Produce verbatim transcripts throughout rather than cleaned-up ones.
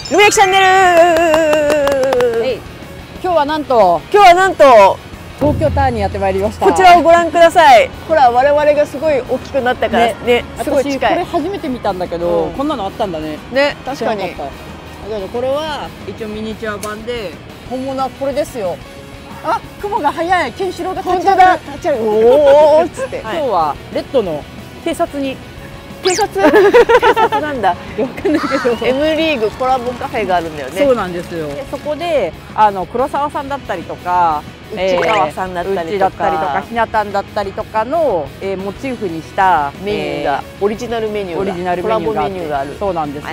ルミヤキチャンネル。 今日はなんと今日はなんと東京タワーにやってまいりました。 こちらをご覧ください。ほら我々がすごい大きくなったからね、ねすごい近い。 私これ初めて見たんだけど、 うん、 こんなのあったんだね。 ね、確かに。 だけどこれは一応ミニチュア版で本物はこれですよ。 あ、雲が速い。ケンシロウが本当だ。立ち上がる。おおっつって。 今日はレッドの偵察に。 偵察偵察なんだ。 わかんないけど M リーグコラボカフェがあるんだよね。 そうなんですよ。でそこであの黒沢さんだったりとか内川さんだったりとか、 うちだったりとかひなたんだったりとかの、えー、モチーフにしたメニューが、えー、オリジナルメニューがオリジナルメニューがあって、 コラボメニューがある。 そうなんですよ、はい、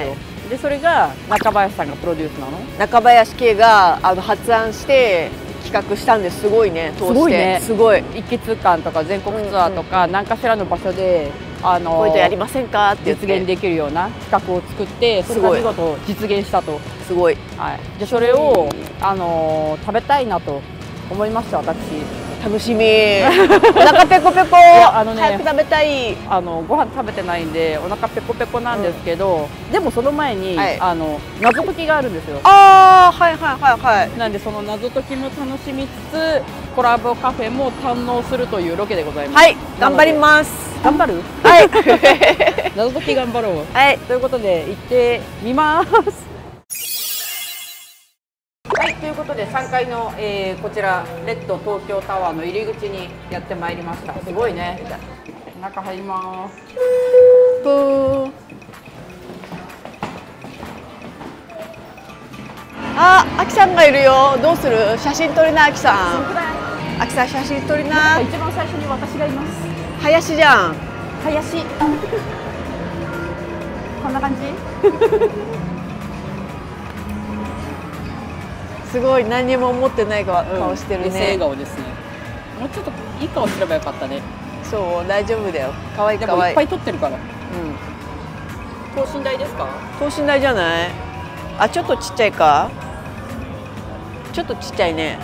でそれが中林さんがプロデュースなの。 中林圭があの発案して企画したんです。すごいね。通してすごいね。すごい。 一気通貫とか全国ツアーとか何かしらの場所であのこういうのやりませんかって実現できるような企画を作って、それが見事実現したと。 すごい。 はい。でそれをあの食べたいなと思いました。私楽しみ。お腹ペコペコ。あのね、早く食べたい。 あのご飯食べてないんでお腹ペコペコなんですけど、うん、でもその前に、はい、あの謎解きがあるんですよ。 ああ、はいはいはいはい。 なんでその謎解きも楽しみつつコラボカフェも堪能するというロケでございます。 はい、頑張ります。 頑張る？ はい。 謎解き頑張ろう。 はい。 ということで行ってみます。はい、ということでさんがいの、えー、こちらレッド東京タワーの入り口にやってまいりました。すごいね。中入ります。 ぷー。あ、あきさんがいるよ。どうする？写真撮りな、あきさん。あきさん写真撮りな。 一番最初に私がいます。 林じゃん。 林。こんな感じ？ すごい何にも思ってない顔してるね。 笑顔ですね。もうちょっといい顔すればよかったね。 そう大丈夫だよ。可愛い可愛い。 いっぱい撮ってるから。うん。等身大ですか？ 等身大じゃない？あ、ちょっとちっちゃいか？ちょっとちっちゃいね。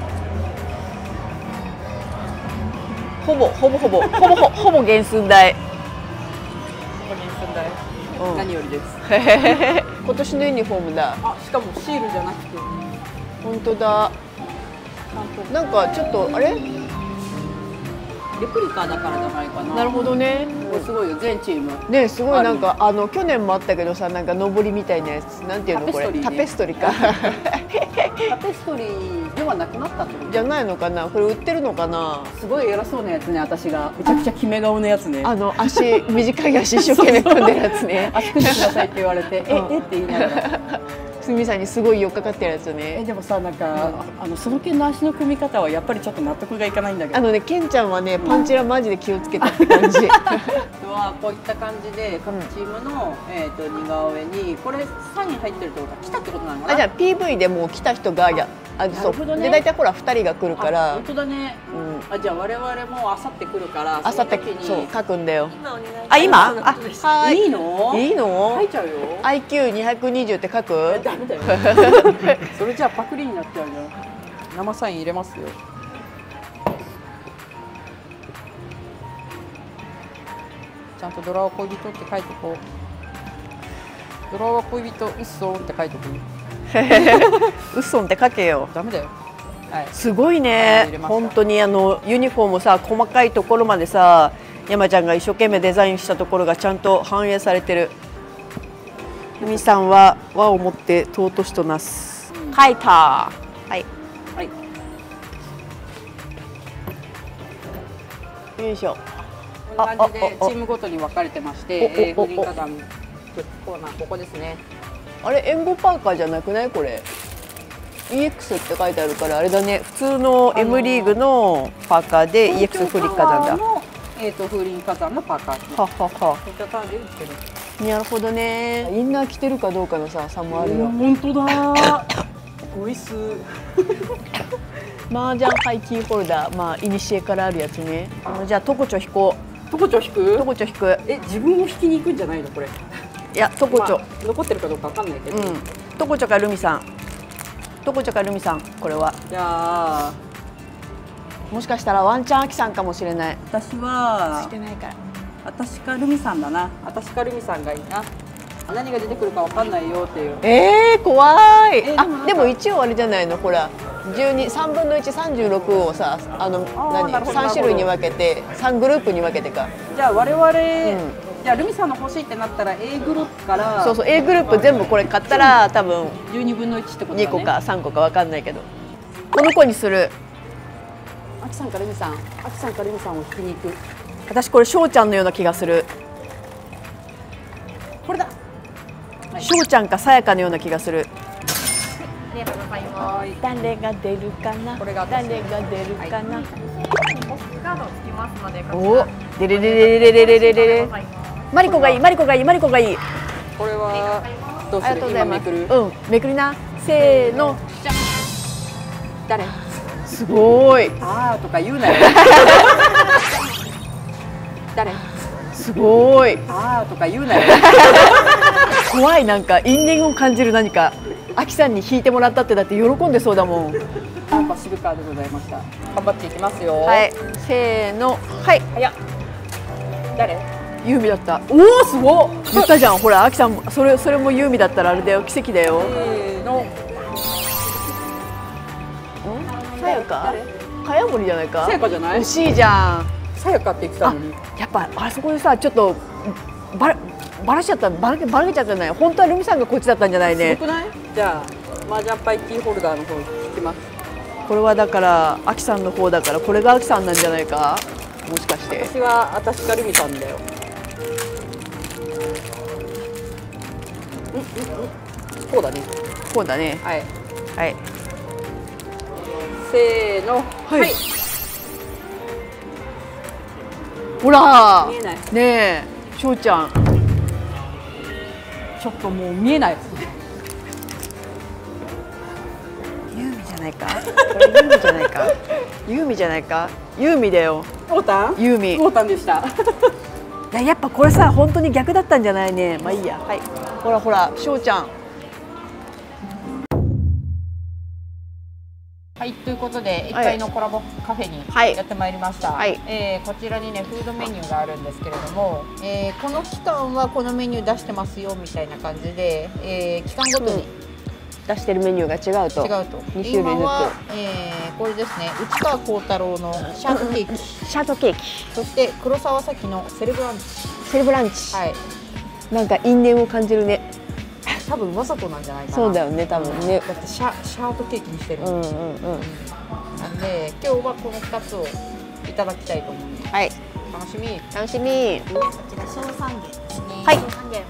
ほぼほぼほぼほぼほぼほぼ原寸大。 ほぼ原寸大。うん、何よりです。 今年のユニフォームだ。 あ、しかもシールじゃなくて。 本当だ。なんかちょっとあれ？レプリカだからじゃないかな。 なるほどね。 すごいよ全チーム。 ね、すごいなんかあの去年もあったけどさ、なんか上りみたいなやつ、なんていうのこれ？タペストリーか。 タペストリーではなくなったってこと？ じゃないのかな。これ売ってるのかな。 すごい偉そうなやつね。私がめちゃくちゃ決め顔のやつね。 あの足短い足一生懸命組んでるやつね。 足組んでくださいって言われて、ええって言いながら。 すみさんにすごい寄っかかってるやつね。 えでもさ、なんか、うん、あのその件の足の組み方はやっぱりちょっと納得がいかないんだけど。 あのね、ケンちゃんはね、パンチラマジで気をつけたって感じ。 はこういった感じで各チームの、うん、えっと似顔絵にこれサイン入ってるってことは来たってことなのかな。 あ、じゃあ ピーブイ でもう来た人がや、あ、そう。で大体ほらふたりが来るから。 本当だね。うん。あ、じゃあ我々もあさって来るから。 あさってそう書くんだよ。あ、今？あ、はい。 いいの？ いいの？ 書いちゃうよ。 アイキューにひゃくにじゅう って書く？ ダメだよ。それじゃあパクリになっちゃうよ。生サイン入れますよ。ちゃんとドラは恋人って書いとこう。ドラは恋人、うっそーって書いとく。 うっそんって書けよ。 ダメだよ。 はい、すごいね。本当にあのユニフォームさ、細かいところまでさ、山ちゃんが一生懸命デザインしたところがちゃんと反映されてる。ふみさんは和をもって尊しとなす。うん、書いた。はい。はい。よいしょ。 こんな感じでチームごとに分かれてまして、風林火山コーナーここですね。 あれ援護パーカーじゃなくないこれ？イーエックス って書いてあるからあれだね。普通の M リーグのパーカーで イーエックス 風林火山だ。 えっと風林火山のパーカー。 ははは。 東京タワーで売ってる。 なるほどね。インナー着てるかどうかのさ差もあるよ。 本当だ。ごいす。 麻雀牌キーホルダー、まあいにしえからあるやつね。あのじゃあトコチョ引こう。 トコチョ引く？ トコチョ引く。 え、自分を引きに行くんじゃないのこれ？ いやトコチョ、まあ、残ってるかどうかわかんないけど。うん。 トコチョかルミさん。トコチョかルミさんこれは。 じゃあもしかしたらワンチャンアキさんかもしれない。 私はしてないから。 私かルミさんだな。私かルミさんがいいな。 何が出てくるかわかんないよっていう。 えー、怖い。 えー、 あ、でも一応あれじゃないの、ほらじゅうに、さんぶんのいち、さんじゅうろくをさ、あの何さん種類に分けてさんグループに分けてか。 じゃあ我々、 うん、 じゃあルミさんの欲しいってなったら A グループから、 そうそう A グループ全部これ買ったら多分じゅうにぶんのいちってことだね。 にこかさんこかわかんないけど、この子にする。 あきさんかルミさん、あきさんかルミさんを引きに行く。 私これしょうちゃんのような気がする。 これだ。 しょうちゃんかさやかのような気がする。 ありがとうございます。 誰が出るかな。 これが誰が出るかな。 ポストカードつきますので。 お、でれれれれれれれれれ。マリコがいい、マリコがいい、マリコがいい。 これはどうする？ ありがとうございます。 今めくる。 うん、めくりな。せーの。 誰？ すごい。 あーとか言うなよ。誰？ すごい。 あーとか言うなよ。 怖い、なんか因縁を感じる何か。あきさんに引いてもらったってだって喜んでそうだもん。 パシルカーでございました。頑張っていきますよ。 はい、せーの、はい。 早っ。誰？ ユーミだった。おお、すごっ。言ったじゃん。ほら、あきさんもそれそれもユーミだったらあれだよ、奇跡だよ。 せーの。 さやか？かやもりじゃないか？ さやかじゃない？ 惜しいじゃん。 さやかって言ってたのに。 やっぱあそこでさ、ちょっとバラバラしちゃった、バラけバラけちゃったんじゃない？本当はルミさんがこっちだったんじゃないね。 すごくない？じゃあマージャンパイキーホルダーの方に引きます。 これはだからあきさんの方だから、これがあきさんなんじゃないか？もしかして。 私は私かルミさんだよ。うんうんうん。こうだね。 こうだね。 はいはい。 せーの。 はい。 はい、 ほら。 見えない。 ねえ、しょうちゃん。 ちょっともう見えない。 ユーミじゃないか。これユーミじゃないか。ユーミじゃないか。ユーミだよ。 ボタン？ ユーミ。 ボタンでした。 いや、やっぱこれさ、本当に逆だったんじゃないね。まあいいや。はい。ほらほら、しょうちゃん。 はい、ということでいっかいのコラボカフェにやってまいりました、 はい、 えー、こちらにねフードメニューがあるんですけれども、えー、この期間はこのメニュー出してますよみたいな感じで、えー、期間ごとに、うん、 出してるメニューが違うと。 違うと。 に種類ずつ。 今は、えー、これですね、内川幸太郎のシャートケーキ、 シャートケーキ、 そして黒沢咲のセレブランチ。 セレブランチ。 はい。 なんか因縁を感じるね。 多分わざとなんじゃないかな。 そうだよね、多分ね。 だってシャシャートケーキにしてる。うんうんうん。なんで今日はこのふたつをいただきたいと思います。 はい。 楽しみ。 楽しみ。 こちら小三元ですね。 はい。 小三元。で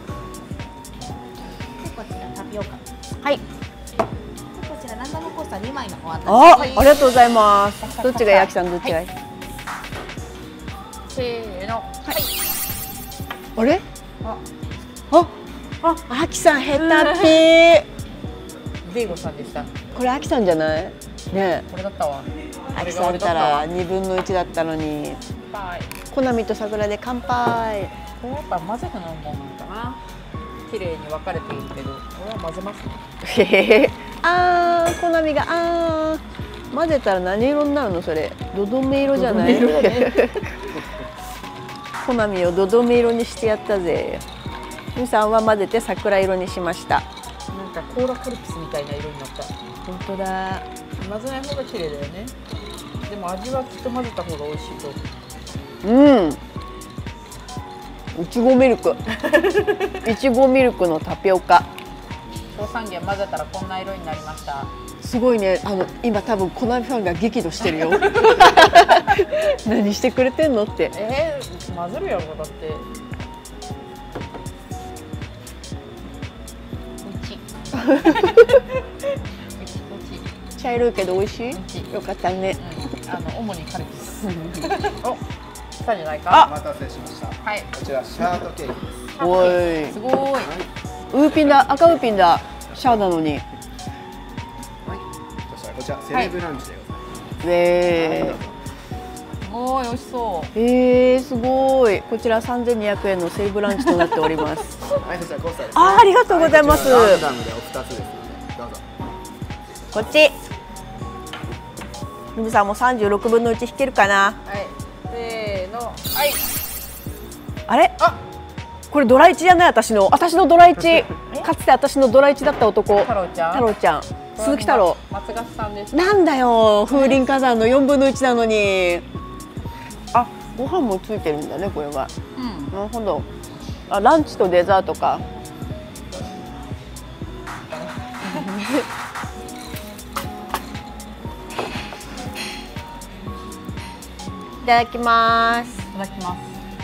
こちらタピオカ。 はい。 でこちらランダムコースターにまいのお渡し。 あ、ありがとうございます。どっちがやきさん、どっちが。はい、 せーの。はい。 あれ？ あ、 あ。あ、あきさんヘタピー。 デイゴさんでした。 これあきさんじゃない？ね。 これだったわ。 あきさんだったらにぶんのいちだったのに。コナミと桜で乾杯。 これやっぱ混ぜて飲むもんなんかな。綺麗に分かれているけど、これは混ぜますね。 へへへ。あー、コナミがあー。混ぜたら何色になるのそれ？どどめ色じゃない？コナミをどどめ色にしてやったぜ。みさんは混ぜて桜色にしました。 なんかコーラカルピスみたいな色になった。 本当だ。 混ぜない方が綺麗だよね。でも味はきっと混ぜた方が美味しいと。 うん。いちごミルク。いちごミルクのタピオカ。 小三元混ぜたらこんな色になりました。 すごいね。あの今多分コナミファンが激怒してるよ。何してくれてんのって。 えー、混ぜるやろだって。茶色いけど美味しい。よかったね。 うん、あの主にカルピス。お、来たんじゃないか。 お待たせしました。はい。こちらシャートケーキです。 おい。 すごい。 ウーピンだ、赤ウーピンだ。シャーなのに。はい。 そしたらこちらセレブランチでございます。 ねえ。 すごい美味しそう。 ええ、すごい。こちら三千二百円のセレブランチとなっております。 はい、そちらコースターです。 あ、ありがとうございます。 ランダムでお二つですので、どうぞ。 こっち。ルミさんも三十六分の一引けるかな。 はい。せーの。はい。 あれ？ あ、 これドライチじゃない、私の私のドライチかつて私のドライチだった男、 太郎ちゃん、 太郎ちゃん、鈴木太郎。 松勝さんです。 なんだよ、風林火山のよんぶんのいちなのに。あ、ご飯もついてるんだね、これは。 うん、 なるほど。あ、ランチとデザートか。いただきます。 いただきます。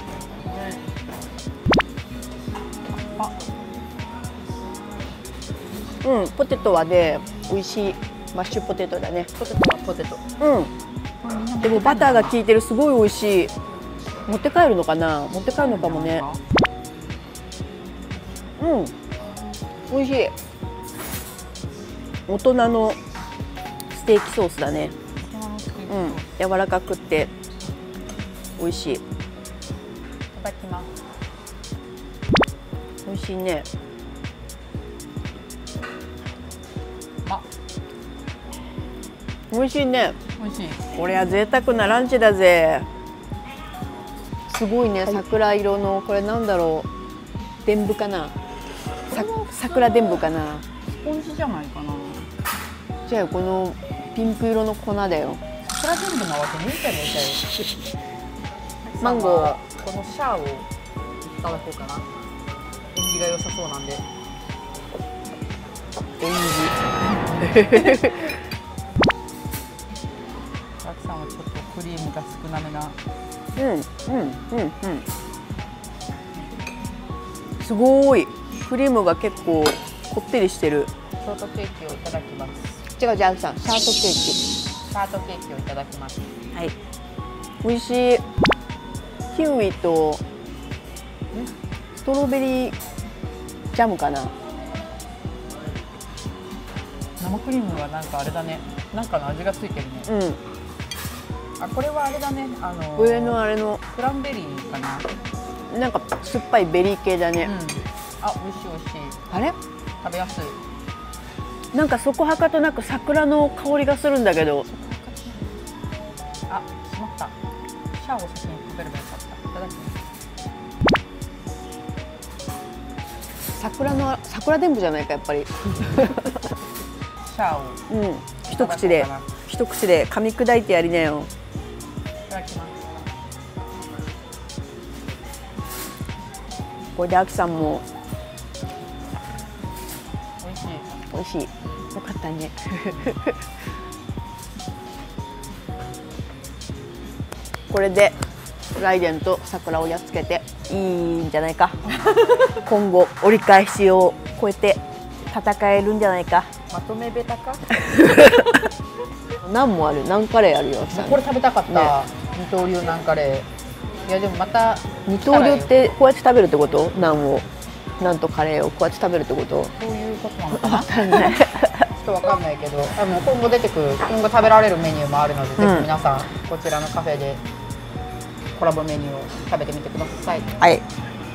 あ、 うん、ポテトはね、美味しいマッシュポテトだね。 ポテトはポテト。 うん。でもバターが効いてる、すごい美味しい。持って帰るのかな、持って帰るのかもね。うん、美味しい。大人のステーキソースだね。うん、柔らかくって美味しい。いただきます。 美味しいね。 あ、 美味しいね。 美味しい。 これは贅沢なランチだぜ。すごいね、桜色のこれなんだろう。伝舞かな。さ桜伝舞かな。 スポンジじゃないかな。 じゃあこのピンク色の粉だよ。 桜伝舞なわけねえじゃねえかよ。 マンゴー。 このシャーをいただこうかな。縁起が良さそうなんで。 縁起。 ラクさんはちょっとクリームが少なめな。 うんうんうんうん。すごい。クリームが結構こってりしてる。 ショートケーキをいただきます。 違う、じゃあ、さん、シャートケーキ。 シャートケーキをいただきます。 はい。美味しい。キウイと。ストロベリー。ジャムかな。 生クリームはなんかあれだね。なんかの味がついてるね。 うん。 あ、これはあれだね。あのー。 上のあれの。 クランベリーかな。 なんか酸っぱいベリー系だね。 うん、あ、美味しい美味しい。 あれ？ 食べやすい。 なんかそこはかとなく桜の香りがするんだけど。 あ、しまった。シャーを先に食べればよかった。いただきます。 桜の桜伝舞じゃないか、やっぱり。 シャーを。 うん。一口で一口で噛み砕いてやりなよ。 いただきます。 これであきさんも。 美味しい。 美味しい。よかったね。これでライデンと桜をやっつけていいんじゃないか。今後折り返しを超えて戦えるんじゃないか。 まとめベタか。 何もある、何カレーあるよ。 これ食べたかった。ね、二刀流ナンカレー。いやでもまた二刀流ってこうやって食べるってこと？ナンを、ナンとカレーをこうやって食べるってこと？ そういうことなのかな。ちょっとわかんないけど、あの今後出てくる、今後食べられるメニューもあるので、うん、ぜひ皆さんこちらのカフェでコラボメニューを食べてみてください。 はい。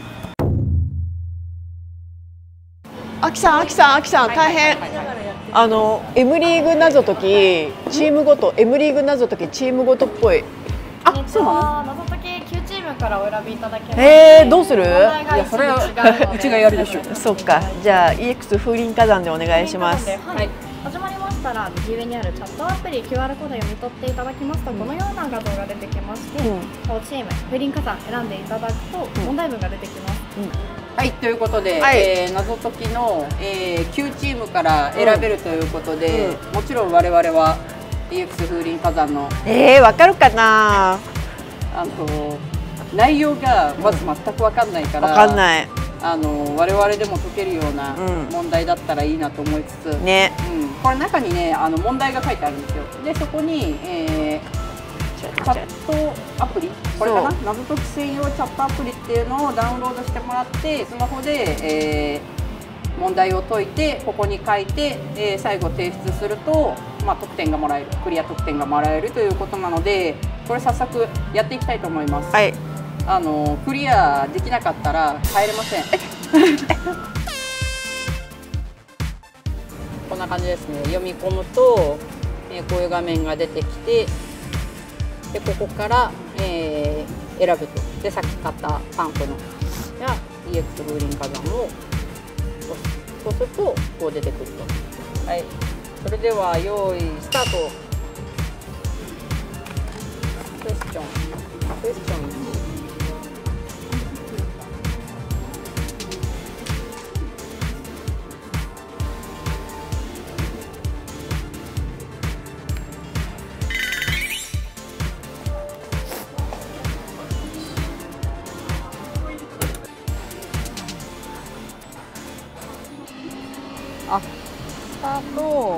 あきさん、あきさん、あきさん、大変。あの M リーグ謎解きチームごと、M リーグ謎解きチームごとっぽい。あ、そうなの？ 謎解ききゅうチームからお選びいただけます。 えー、どうする？いや、 それはうちがやるでしょ。 そっか、じゃあ イーエックス 風林火山でお願いします。 はい。始まりましたら右上にあるチャットアプリ キューアール コードを読み取っていただきますと、うん、このような画像が出てきまして、うん、チーム風林火山選んでいただくと問題文が出てきます。うんうん、 はい、ということで、はい、えー、謎解きの、えー、きゅうチームから選べるということで、うん、もちろん我々は イーエックス 風林火山のえー、わかるかな。 あの内容がまず全く分かんないから、 分かんない。 あの我々でも解けるような問題だったらいいなと思いつつ、うん、ね、うん、これ中にね、あの問題が書いてあるんですよ。でそこに、えー、チャットアプリ、これかな、謎解き専用チャットアプリっていうのをダウンロードしてもらって、スマホで、えー、問題を解いてここに書いて、えー、最後提出すると、まあ、得点がもらえる、クリア得点がもらえるということなので、これ早速やっていきたいと思います。はい、あのクリアできなかったら帰れません。こんな感じですね。読み込むと、えー、こういう画面が出てきて、でここから、えー、選ぶと。でさっき買ったパンフのじゃあイーエックス 風林火山をそうするとこう出てくると。はい、それでは用意スタート。クエスチョンクエスチョンあ、スタート。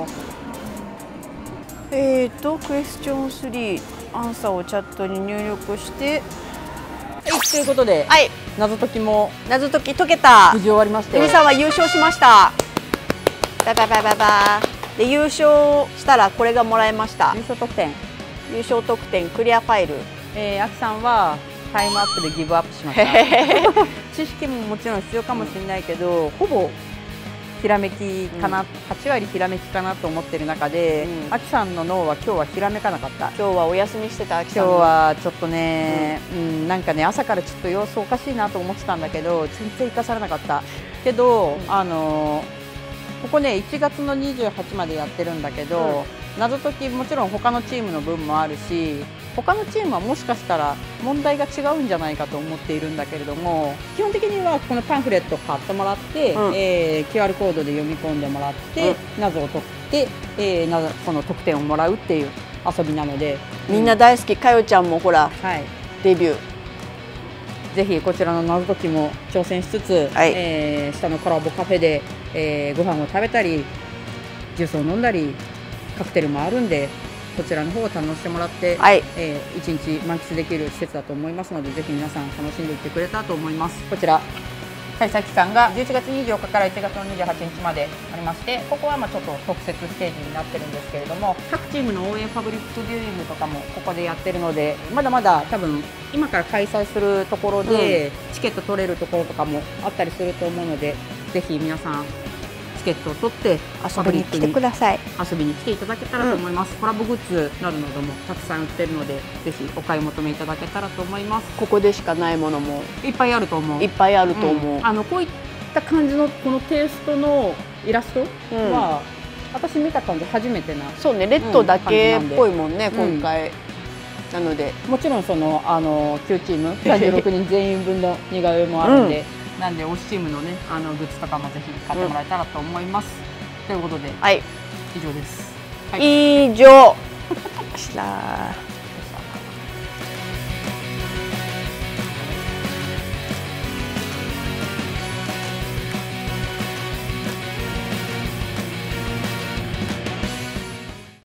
えーとクエスチョンスリーアンサーをチャットに入力して、 はい、ということで、はい、謎解きも謎解き解けた。 無事終わりまして、 ゆみさんは優勝しました。バイバイバイバイバイ。で優勝したらこれがもらえました。 優勝得点優勝得点クリアファイル。 えー、あきさんはタイムアップでギブアップしました。知識ももちろん必要かもしれないけど、うん、ほぼひらめきかな、うん、はち割ひらめきかなと思ってる中で、うん、あきさんの脳は今日はひらめかなかった。 今日はお休みしてたあきさん。 今日はちょっとね、うん、うん、なんかね朝からちょっと様子おかしいなと思ってたんだけど全然生かされなかったけど、うん、あのここねいちがつのにじゅうはちまでやってるんだけど、うん、謎解きもちろん他のチームの分もあるし、他のチームはもしかしたら問題が違うんじゃないかと思っているんだけれども、基本的にはこのパンフレットを買ってもらって、うん、えー、キューアール コードで読み込んでもらって、うん、謎を解って、えー、謎この得点をもらうっていう遊びなので、 みんな大好き。かよちゃんもほら、 はい、 デビュー。 ぜひこちらの謎解きも挑戦しつつ、はい、えー、下のコラボカフェで、えー、ご飯を食べたりジュースを飲んだりカクテルもあるんで、こちらの方を堪能してもらって、はい、えー、いちにち満喫できる施設だと思いますので、ぜひ皆さん楽しんでいってくれたらと思います。こちら開催期間がじゅういちがつにじゅうよっかからいちがつのにじゅうはちにちまでありまして、ここはまあちょっと特設ステージになってるんですけれども、各チームの応援パブリックビューイングとかもここでやってるので、まだまだ多分今から開催するところでチケット取れるところとかもあったりすると思うので、ぜひ皆さんチケットを取って遊びに来てください。 遊びに来ていただけたらと思います。うん、コラボグッズなどなどもたくさん売ってるので、ぜひお買い求めいただけたらと思います。 ここでしかないものもいっぱいあると思う。 いっぱいあると思う。うん、 あのこういった感じのこのテイストのイラストは、うん、私見た感じ初めてな。 そうね、レッドだけっぽいもんね、うん、今回。なのでもちろんそのあのきゅうチームさんじゅうろくにん全員分の似顔絵もあるんで。うん、なんで推しチームのねあのグッズとかもぜひ買ってもらえたらと思います。うん、ということで、 はい、 以上です。 はい、以上。した。